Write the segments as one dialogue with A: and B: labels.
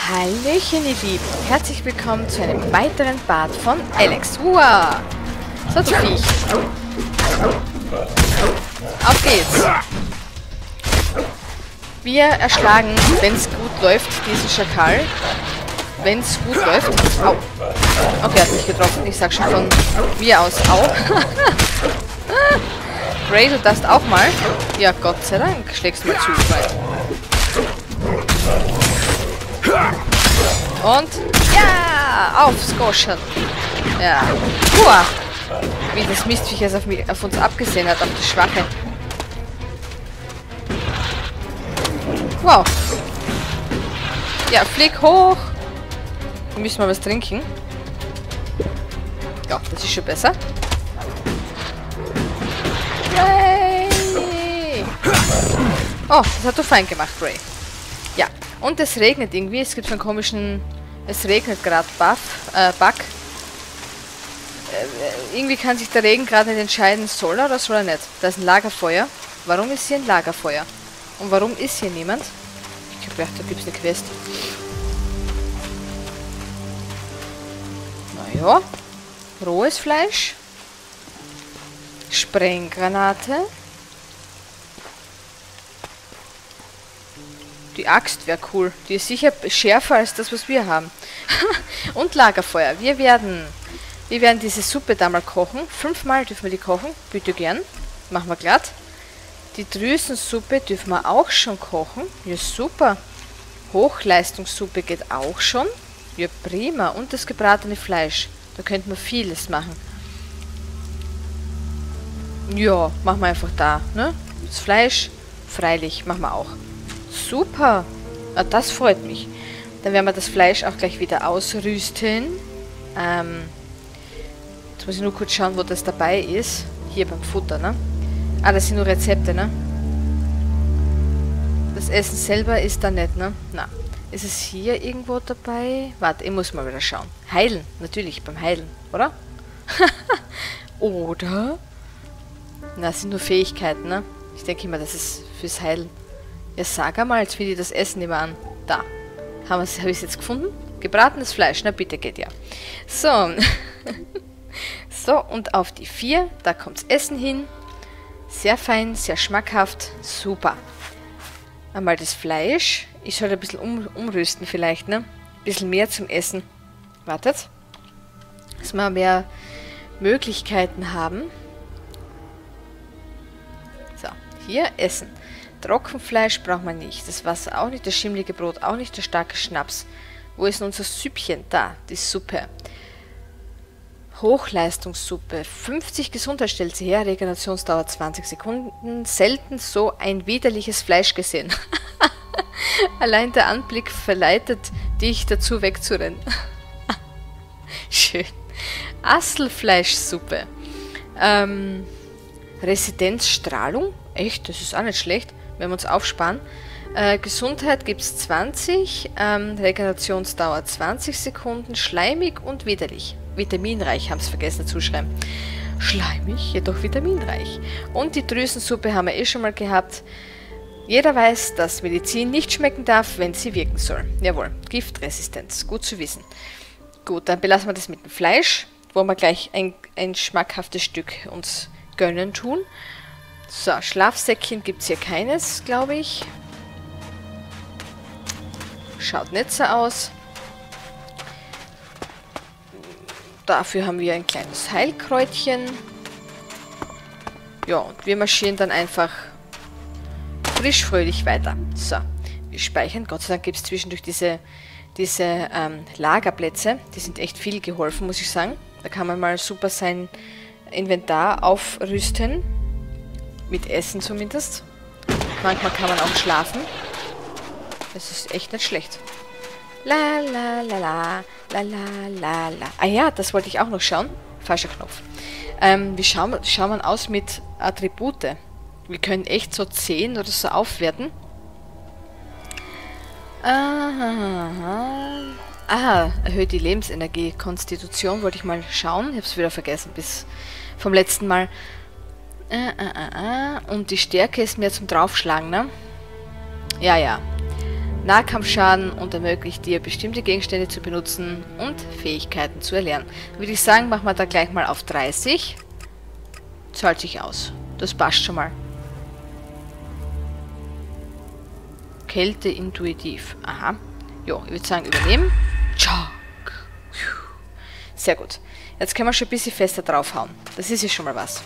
A: Hallöchen, ihr Lieben. Herzlich willkommen zu einem weiteren Part von Alex. Uah. So, du Viech. Auf geht's. Wir erschlagen, wenn es gut läuft, diesen Schakal. Wenn es gut läuft. Au. Okay, hat mich getroffen. Ich sag schon von mir aus au. Ray, du darfst auch mal. Ja, Gott sei Dank. Schlägst du mal zu. Und ja, aufs Goschen. Ja. Uah. Wie das Mistviech jetzt auf uns abgesehen hat, auf die Schwache. Wow. Ja, flieg hoch. Wir müssen mal was trinken. Ja, das ist schon besser. Ray! Oh, das hat du fein gemacht, Ray. Ja, und es regnet irgendwie. Es gibt so einen komischen... Es regnet gerade, Bug. Irgendwie kann sich der Regen gerade nicht entscheiden, soll er oder soll er nicht. Da ist ein Lagerfeuer. Warum ist hier ein Lagerfeuer? Und warum ist hier niemand? Ich hab gedacht, da gibt es eine Quest. Naja. Rohes Fleisch. Sprenggranate. Die Axt wäre cool. Die ist sicher schärfer als das, was wir haben. Und Lagerfeuer. Wir werden diese Suppe da mal kochen. 5-mal dürfen wir die kochen. Bitte gern. Machen wir glatt. Die Drüsensuppe dürfen wir auch schon kochen. Ja, super. Hochleistungssuppe geht auch schon. Ja, prima. Und das gebratene Fleisch. Da könnte man vieles machen. Ja, machen wir einfach da. Ne? Das Fleisch, freilich, machen wir auch. Super. Ah, das freut mich. Dann werden wir das Fleisch auch gleich wieder ausrüsten. Jetzt muss ich nur kurz schauen, wo das dabei ist. Hier beim Futter, ne? Ah, das sind nur Rezepte, ne? Das Essen selber ist da nicht, ne? Na. Ist es hier irgendwo dabei? Warte, ich muss mal wieder schauen. Heilen, natürlich, beim Heilen, oder? Oder? Na, das sind nur Fähigkeiten, ne? Ich denke immer, das ist fürs Heilen. Ja, sag einmal, jetzt finde ich das Essen nicht mehr an. Da. Habe ich es jetzt gefunden? Gebratenes Fleisch, na bitte, geht ja. So. So, und auf die 4, da kommt das Essen hin. Sehr fein, sehr schmackhaft, super. Einmal das Fleisch. Ich sollte ein bisschen umrüsten vielleicht, ne? Ein bisschen mehr zum Essen. Wartet. Dass wir mehr Möglichkeiten haben. So, hier Essen. Trockenfleisch braucht man nicht. Das Wasser auch nicht, das schimmlige Brot auch nicht, der starke Schnaps. Wo ist denn unser Süppchen? Da, die Suppe. Hochleistungssuppe. 50 Gesundheit stellt sie her, Regenerationsdauer 20 Sekunden. Selten so ein widerliches Fleisch gesehen. Allein der Anblick verleitet dich dazu wegzurennen. Schön. Asselfleischsuppe. Residenzstrahlung. Echt, das ist auch nicht schlecht, wenn wir uns aufsparen. Gesundheit gibt es 20, Regenerationsdauer 20 Sekunden, schleimig und widerlich. Vitaminreich, haben es vergessen zu schreiben. Schleimig, jedoch vitaminreich. Und die Drüsensuppe haben wir eh schon mal gehabt. Jeder weiß, dass Medizin nicht schmecken darf, wenn sie wirken soll. Jawohl, Giftresistenz, gut zu wissen. Gut, dann belassen wir das mit dem Fleisch, wo wir gleich ein schmackhaftes Stück uns gönnen tun. So, Schlafsäckchen gibt es hier keines, glaube ich. Schaut nicht so aus. Dafür haben wir ein kleines Heilkräutchen. Ja, und wir marschieren dann einfach frisch fröhlich weiter. So, wir speichern. Gott sei Dank gibt es zwischendurch diese Lagerplätze. Die sind echt viel geholfen, muss ich sagen. Da kann man mal super sein Inventar aufrüsten. Mit Essen zumindest. Manchmal kann man auch schlafen. Das ist echt nicht schlecht. La la la la, la la la la. Ah ja, das wollte ich auch noch schauen. Falscher Knopf. Wie schauen wir aus mit Attribute? Wir können echt so 10 oder so aufwerten. Aha, erhöht die Lebensenergie. Konstitution wollte ich mal schauen. Ich habe es wieder vergessen bis vom letzten Mal. Und die Stärke ist mehr zum Draufschlagen, ne? Ja, ja. Nahkampfschaden und ermöglicht dir, bestimmte Gegenstände zu benutzen und Fähigkeiten zu erlernen. Würde ich sagen, machen wir da gleich mal auf 30. Zahlt sich aus. Das passt schon mal. Kälte intuitiv. Aha. Jo, ich würde sagen, übernehmen. Sehr gut. Jetzt können wir schon ein bisschen fester draufhauen. Das ist ja schon mal was.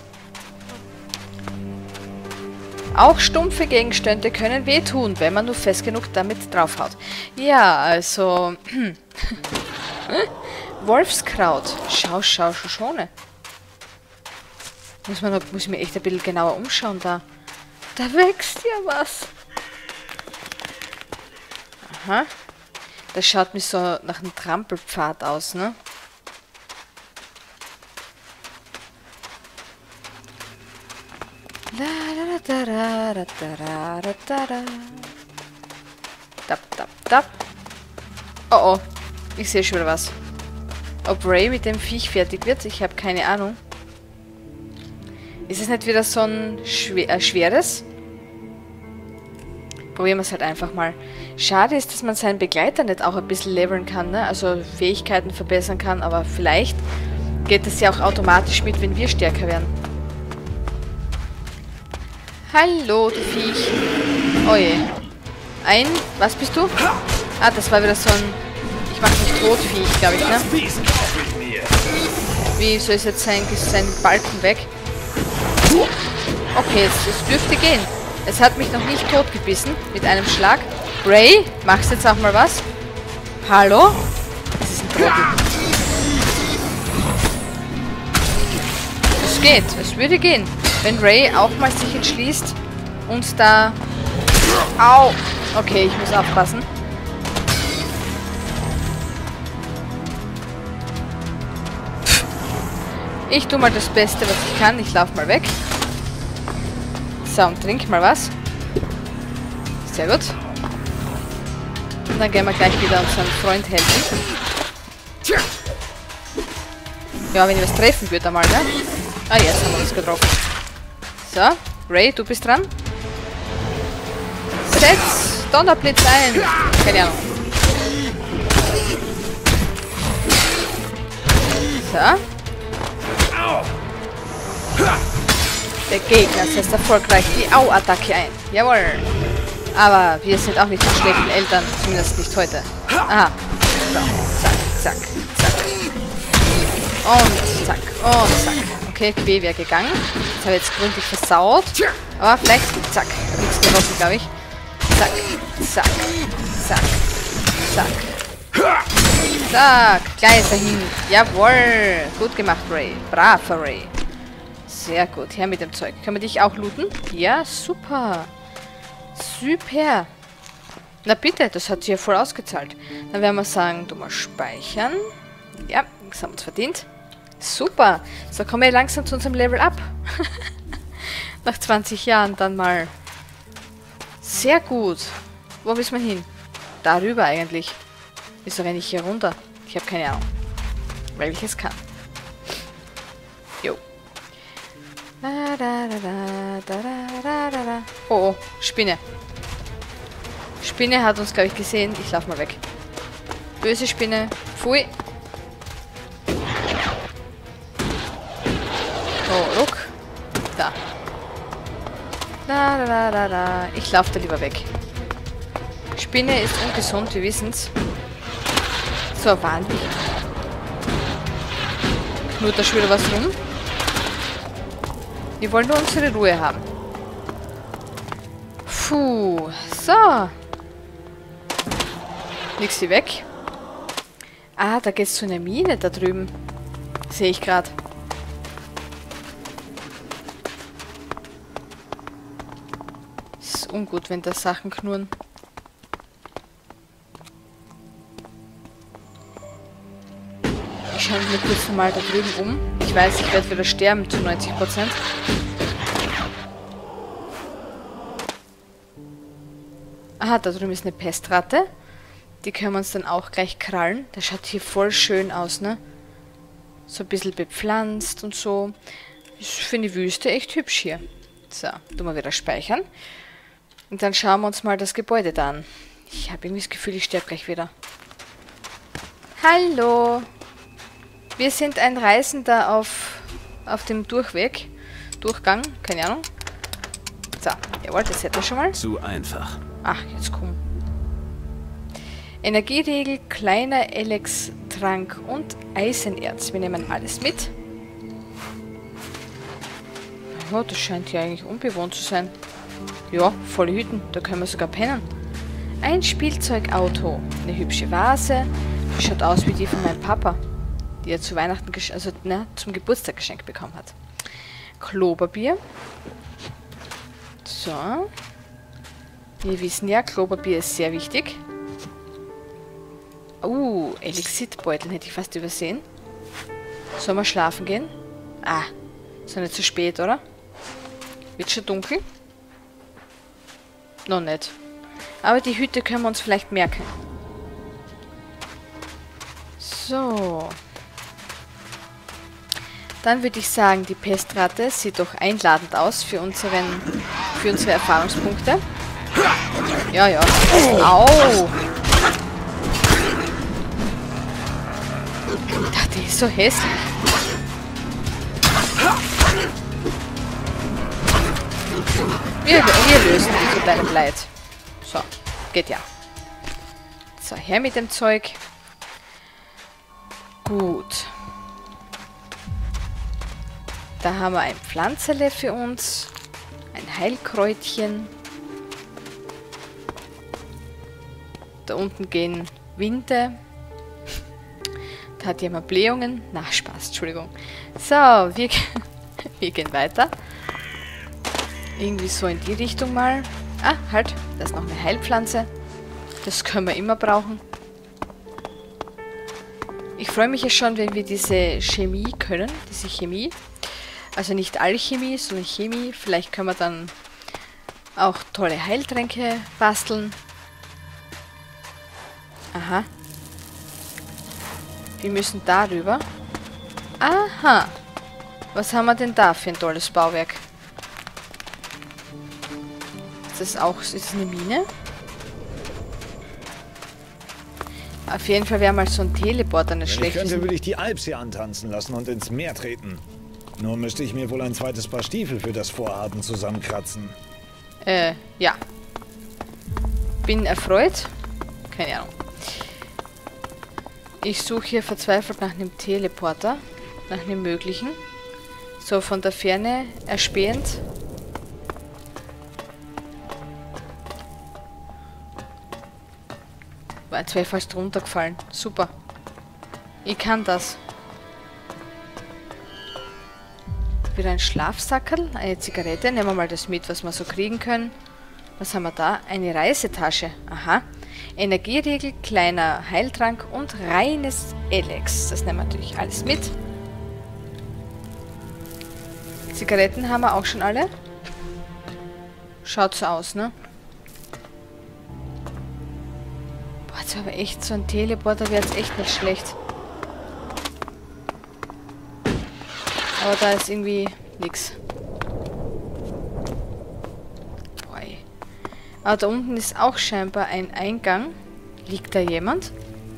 A: Auch stumpfe Gegenstände können wehtun, wenn man nur fest genug damit draufhaut. Ja, also... Wolfskraut. Schau, schone. Muss ich mir echt ein bisschen genauer umschauen da. Da wächst ja was. Aha. Das schaut mir so nach einem Trampelpfad aus, ne? Tap. Oh oh, ich sehe schon wieder was. Ob Ray mit dem Viech fertig wird, ich habe keine Ahnung. Ist es nicht wieder so ein schweres? Probieren wir es halt einfach mal. Schade ist, dass man seinen Begleiter nicht auch ein bisschen leveln kann, ne? Also Fähigkeiten verbessern kann, aber vielleicht geht es ja auch automatisch mit, wenn wir stärker werden. Hallo, du Viech. Oh je. Was bist du? Ah, das war wieder so ein... Ich mach nicht tot Viech, glaube ich, ne? Wie soll es jetzt sein Balken weg? Okay, es dürfte gehen. Es hat mich noch nicht tot gebissen mit einem Schlag. Ray, machst jetzt auch mal was? Hallo? Das ist ein Trottel. Es geht, es würde gehen. Wenn Ray auch mal sich entschließt, uns da... Au! Okay, ich muss aufpassen. Ich tue mal das Beste, was ich kann. Ich laufe mal weg. So, und trink mal was. Sehr gut. Und dann gehen wir gleich wieder unserem Freund helfen. Ja, wenn ich was treffen würde einmal, ne? Ah, jetzt haben wir was getroffen. So, Ray, du bist dran. Setz Donnerblitz ein. Keine Ahnung. So. Der Gegner setzt erfolgreich die Au-Attacke ein. Jawohl. Aber wir sind auch nicht so schlechten Eltern. Zumindest nicht heute. Aha. So. Zack, zack, zack. Und zack, und zack. Okay, Quee wäre gegangen. Das habe ich jetzt gründlich versaut. Aber vielleicht, zack. Nichts gerochen, glaube ich. Zack, zack, zack, zack. Zack, gleich dahin. Jawohl. Gut gemacht, Ray. Braver Ray. Sehr gut. Her mit dem Zeug. Können wir dich auch looten? Ja, super. Super. Na bitte, das hat sich ja voll ausgezahlt. Dann werden wir sagen, du mal speichern. Ja, das haben wir uns verdient. Super. So kommen wir langsam zu unserem Level Up. Nach 20 Jahren dann mal. Sehr gut. Wo müssen wir hin? Darüber eigentlich. Wieso renne ich hier runter? Ich habe keine Ahnung. Weil ich es kann. Jo. Oh, oh, Spinne. Spinne hat uns, glaube ich, gesehen. Ich laufe mal weg. Böse Spinne. Pfui. Oh, look. Da. Ich laufe da lieber weg. Spinne ist ungesund, wir wissen's. So, wahnsinnig. Knurrt da schon wieder was rum? Wir wollen nur unsere Ruhe haben. Puh. So. Nix sie weg. Ah, da geht's zu einer Mine da drüben. Sehe ich gerade. Ist ungut, wenn da Sachen knurren. Ich schaue mir kurz mal da drüben um. Ich weiß, ich werde wieder sterben zu 90%. Aha, da drüben ist eine Pestratte. Die können wir uns dann auch gleich krallen. Das schaut hier voll schön aus, ne? So ein bisschen bepflanzt und so. Ich finde die Wüste echt hübsch hier. So, tun wir wieder speichern. Und dann schauen wir uns mal das Gebäude da an. Ich habe irgendwie das Gefühl, ich sterbe gleich wieder. Hallo. Wir sind ein Reisender auf dem Durchgang, keine Ahnung. So, jawohl, das hätten wir schon mal.
B: Zu einfach.
A: Ach, jetzt komm. Energieriegel, kleiner Elex-Trank und Eisenerz. Wir nehmen alles mit. Ja, das scheint hier eigentlich unbewohnt zu sein. Ja, volle Hütten, da können wir sogar pennen. Ein Spielzeugauto, eine hübsche Vase, die schaut aus wie die von meinem Papa, die er zu Weihnachten, zum Geburtstag geschenkt bekommen hat. Klopapier. So. Wir wissen ja, Klopapier ist sehr wichtig. Elixitbeutel hätte ich fast übersehen. Sollen wir schlafen gehen? Ah, ist noch nicht zu spät, oder? Wird schon dunkel? Noch nicht. Aber die Hütte können wir uns vielleicht merken. So. Dann würde ich sagen, die Pestratte sieht doch einladend aus für unsere Erfahrungspunkte. Ja, ja. Au! Die ist so hässlich. Wir lösen die zu deinem Leid. So, geht ja. So, her mit dem Zeug. Gut. Da haben wir ein Pflanzerle für uns. Ein Heilkräutchen. Da unten gehen Winde. Da hat jemand Blähungen. Na, Spaß, Entschuldigung. So, wir gehen weiter. Irgendwie so in die Richtung mal. Ah, halt, da ist noch eine Heilpflanze. Das können wir immer brauchen. Ich freue mich ja schon, wenn wir diese Chemie können. Diese Chemie. Also nicht Alchemie, sondern Chemie. Vielleicht können wir dann auch tolle Heiltränke basteln. Aha. Wir müssen darüber. Aha. Was haben wir denn da für ein tolles Bauwerk? Ist das eine Mine? Auf jeden Fall wäre mal so ein Teleporter nicht schlecht.
C: Wenn ich könnte, würde ich die Alps hier antanzen lassen und ins Meer treten. Nur müsste ich mir wohl ein zweites Paar Stiefel für das Vorhaben zusammenkratzen.
A: Ja. Bin erfreut. Keine Ahnung. Ich suche hier verzweifelt nach einem Teleporter. Nach einem möglichen. So von der Ferne erspähend. Jetzt wäre ich fast runtergefallen. Super. Ich kann das. Wieder ein Schlafsackerl, eine Zigarette. Nehmen wir mal das mit, was wir so kriegen können. Was haben wir da? Eine Reisetasche. Aha. Energieriegel, kleiner Heiltrank und reines Elex. Das nehmen wir natürlich alles mit. Zigaretten haben wir auch schon alle. Schaut so aus, ne? Boah, jetzt aber echt so ein Teleporter wäre jetzt echt nicht schlecht. Aber da ist irgendwie nix. Boah. Aber da unten ist auch scheinbar ein Eingang. Liegt da jemand?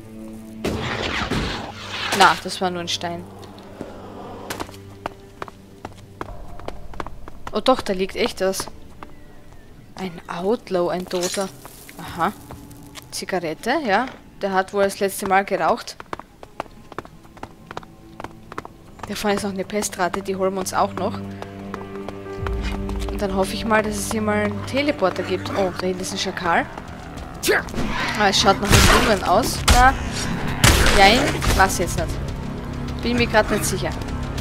A: Na, das war nur ein Stein. Oh doch, da liegt echt was. Ein Outlaw, ein Toter. Aha. Zigarette, ja. Der hat wohl das letzte Mal geraucht. Da vorne ist noch eine Pestratte, die holen wir uns auch noch. Und dann hoffe ich mal, dass es hier mal einen Teleporter gibt. Oh, da hinten ist ein Schakal. Ah, es schaut nach einem Jungen aus. Na, nein, was jetzt nicht. Bin mir gerade nicht sicher.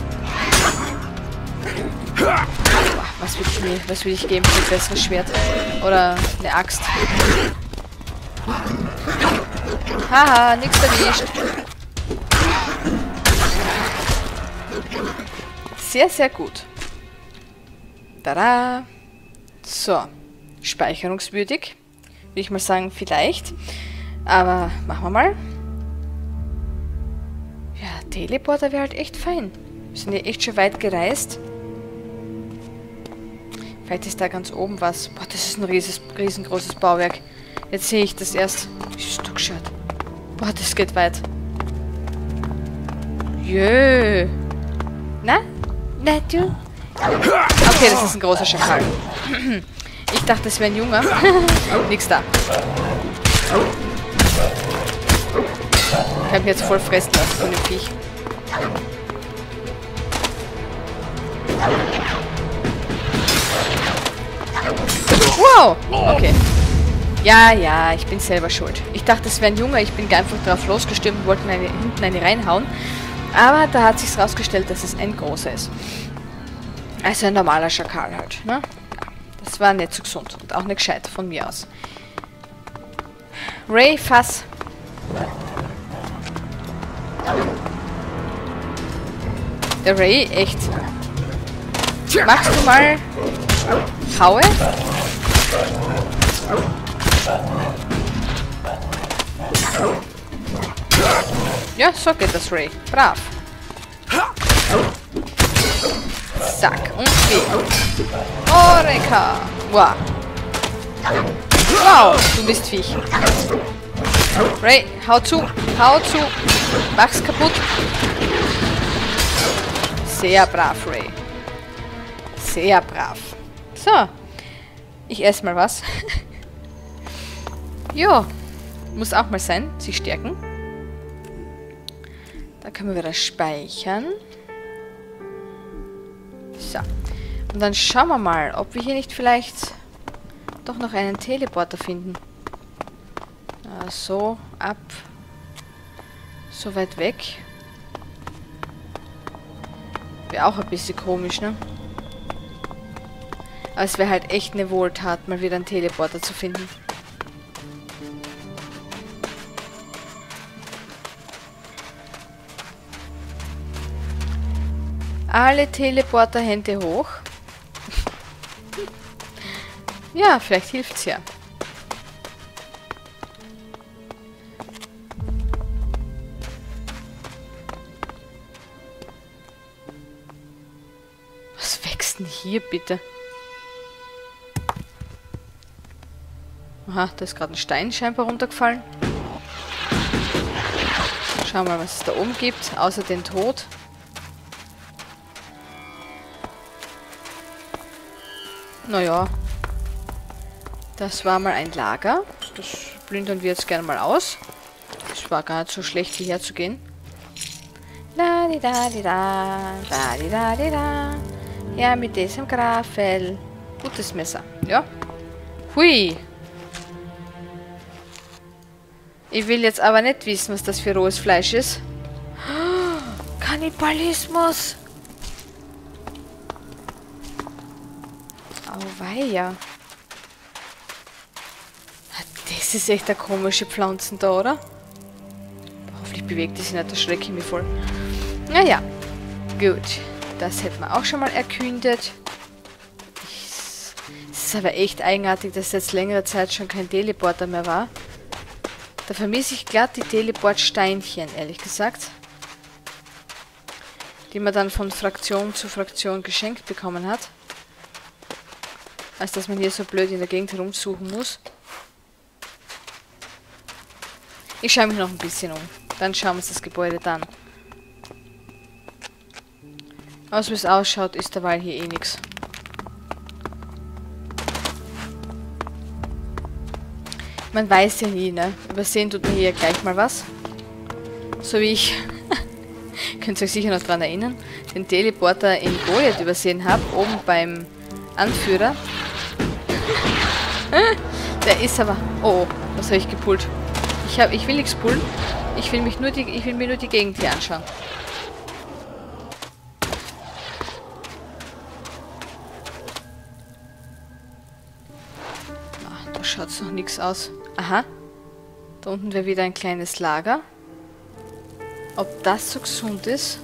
A: Boah, was will ich geben für ein besseres Schwert? Oder eine Axt. Haha, nix erwischt. Sehr, sehr gut. Tada! So, speicherungswürdig. Würde ich mal sagen, vielleicht. Aber machen wir mal. Ja, Teleporter wäre halt echt fein. Wir sind ja echt schon weit gereist. Vielleicht ist da ganz oben was. Boah, das ist ein riesengroßes Bauwerk. Jetzt sehe ich das erst. Ist doch gescheit. Boah, das geht weit. Jö. Na? Na, du? Okay, das ist ein großer Schakal. Ich dachte, das wäre ein Junger. Nix da. Ich habe mich jetzt voll fressen lassen von dem Viech. Wow! Okay. Ja, ja, ich bin selber schuld. Ich dachte, es wäre ein Junge. Ich bin einfach drauf losgestürmt und wollte hinten eine reinhauen. Aber da hat sich rausgestellt, dass es ein großer ist. Also ein normaler Schakal halt. Ne? Das war nicht so gesund und auch nicht gescheit von mir aus. Ray, fass. Der Ray, echt. Machst du mal Haue? Ja, so geht das, Ray. Brav. Zack. Und wie. Oreka. Wow. Wow, du bist Viech. Ray, hau zu. Hau zu. Mach's kaputt. Sehr brav, Ray. Sehr brav. So. Ich esse mal was. Jo. Muss auch mal sein. Sie stärken. Da können wir wieder speichern. So. Und dann schauen wir mal, ob wir hier nicht vielleicht doch noch einen Teleporter finden. So, ab. So weit weg. Wäre auch ein bisschen komisch, ne? Aber es wäre halt echt eine Wohltat, mal wieder einen Teleporter zu finden. Alle Teleporter Hände hoch. Ja, vielleicht hilft's ja. Was wächst denn hier bitte? Aha, da ist gerade ein Stein scheinbar runtergefallen. Schauen wir mal, was es da oben gibt, außer den Tod. Naja, das war mal ein Lager. Das plündern wir jetzt gerne mal aus. Es war gar nicht so schlecht, hierher zu gehen. La di da di da, da di da di da. Ja, mit diesem Grafel. Gutes Messer, ja. Hui. Ich will jetzt aber nicht wissen, was das für rohes Fleisch ist. Kannibalismus. Auweia. Das ist echt eine komische Pflanzen da, oder? Hoffentlich bewegt die sich nicht, das schrecke ich mich voll. Naja, gut. Das hätten wir auch schon mal erkündet. Es ist aber echt eigenartig, dass jetzt längere Zeit schon kein Teleporter mehr war. Da vermisse ich glatt die Teleportsteinchen, ehrlich gesagt. Die man dann von Fraktion zu Fraktion geschenkt bekommen hat. Als dass man hier so blöd in der Gegend herumsuchen muss. Ich schaue mich noch ein bisschen um. Dann schauen wir uns das Gebäude an. Aus wie es ausschaut, ist derweil hier eh nichts. Man weiß ja nie, ne? Übersehen tut man hier gleich mal was. So wie ich, könnt ihr euch sicher noch daran erinnern, den Teleporter in Goliath übersehen habe, oben beim Anführer. Der ist aber... Oh, was habe ich gepullt? Ich will nichts pullen. Ich will mir nur die Gegend hier anschauen. Ach, da schaut es noch nichts aus. Aha. Da unten wäre wieder ein kleines Lager. Ob das so gesund ist?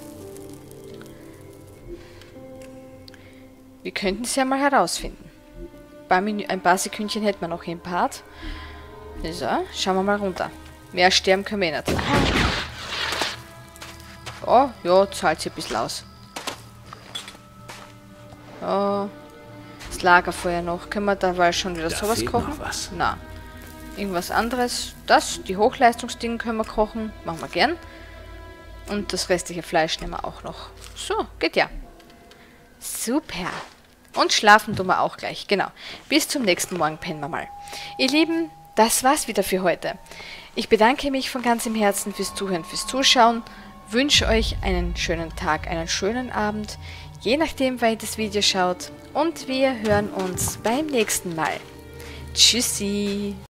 A: Wir könnten es ja mal herausfinden. Ein paar Sekündchen hätten wir noch hier im Part. So, schauen wir mal runter. Mehr sterben können wir nicht. Oh, ja, zahlt sich ein bisschen aus. Oh, das Lagerfeuer noch. Können wir dabei schon wieder sowas kochen?
C: Was.
A: Na. Irgendwas anderes. Die Hochleistungsdinge können wir kochen. Machen wir gern. Und das restliche Fleisch nehmen wir auch noch. So, geht ja. Super. Und schlafen tun wir auch gleich. Genau. Bis zum nächsten Morgen pennen wir mal. Ihr Lieben, das war's wieder für heute. Ich bedanke mich von ganzem Herzen fürs Zuhören, fürs Zuschauen. Wünsche euch einen schönen Tag, einen schönen Abend. Je nachdem, wann ihr das Video schaut. Und wir hören uns beim nächsten Mal. Tschüssi.